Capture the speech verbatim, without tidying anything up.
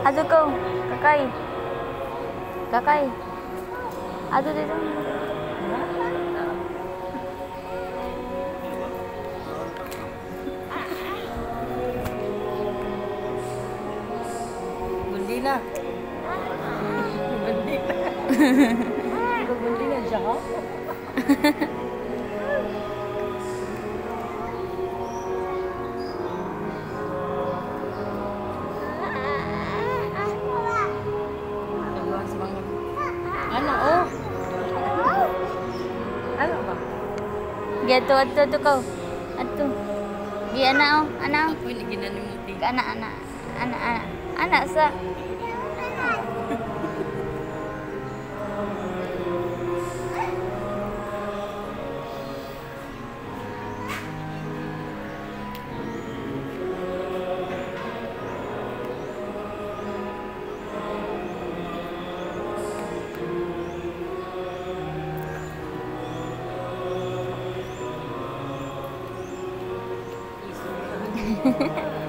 Aduh kau, kakai. Kakai. Aduh dia tu. Bendina. Bendina. Bendina jahat. Ano oh? Ano ba? Gitu atu tu kau. Atu. Gi anak oh, anak. Ako ni ginanimuti. Anak anak. Anak anak. Anak sa. Hehehe